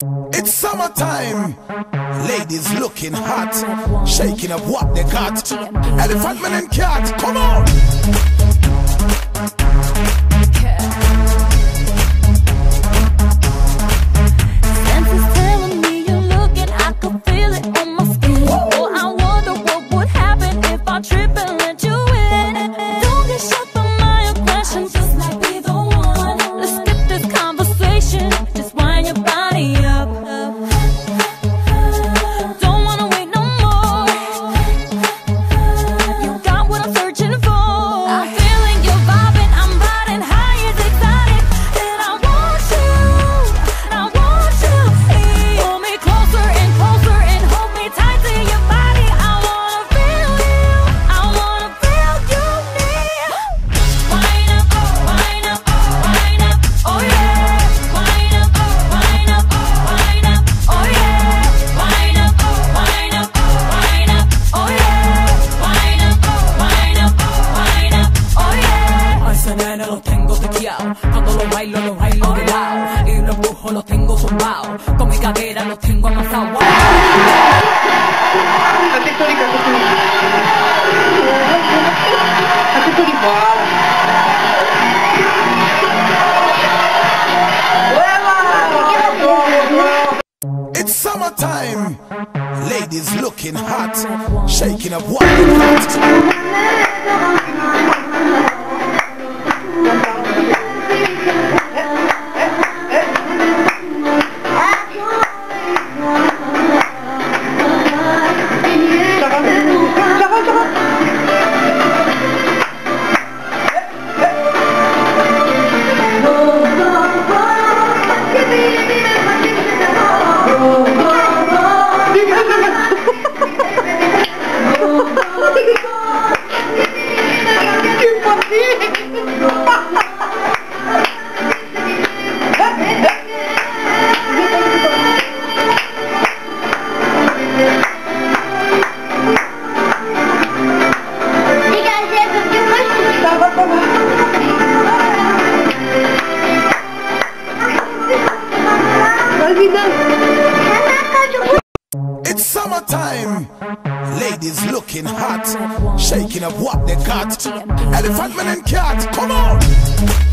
It's summertime. Ladies looking hot, shaking up what they got. Elephant man and cat, come on. Senses telling me you're looking, I could feel it on my skin. Oh, I wonder what would happen if I trip and let you in. Don't get shut by my aggression, just like be the one. Let's skip this conversation, just wind your body up. Don't wanna wait no more. You got what I'm searching for. I'm feeling you vibing, I'm riding high as excited. And I want you, I want you. Pull me closer and closer and hold me tight to your body. I wanna feel you, I wanna feel you near. Wind up, wind up, wind up, oh yeah. Wind up, wind up, wind up, oh yeah. Wind up, wind up, wind up, oh yeah. Wind up, wind up, wind up, oh yeah. A ese nene lo tengo tequeado. Cuando lo bailo de lado. Y lo empujo, lo tengo tumbado. Con mi cadera lo tengo amasado. It's summertime. Ladies looking hot, shaking up what they got. It's summertime. Ladies looking hot, shaking up what they got. Elephant man and cat, come on.